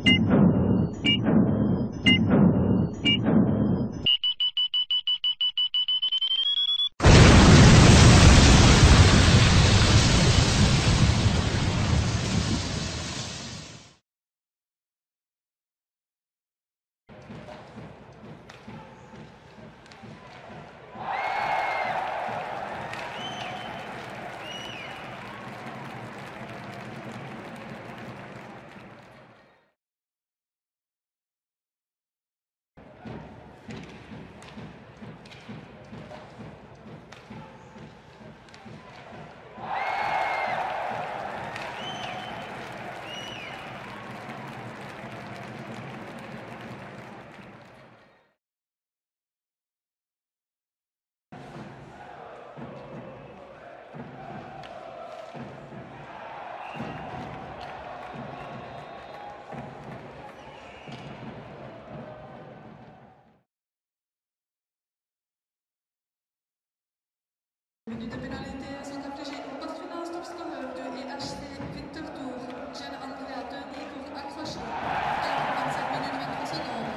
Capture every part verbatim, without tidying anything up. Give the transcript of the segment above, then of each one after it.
Minute de pénalité sont infligées au poste final top scorer de E H C Winterthur, Jeanne Andrea Denis pour accrocher. vingt-sept minutes vingt-trois secondes.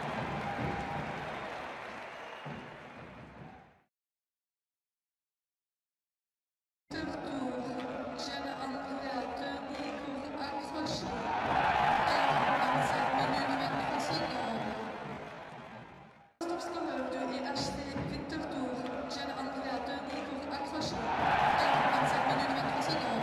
Winterthur, Jeanne Andrea Denis pour accrocher. vingt-sept minutes vingt-trois secondes. Top scorer de E H C Winterthur, Jeanne Andrea Denis pour accrocher. vingt-sept minutes vingt-trois secondes.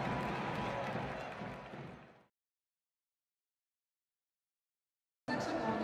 Secondes.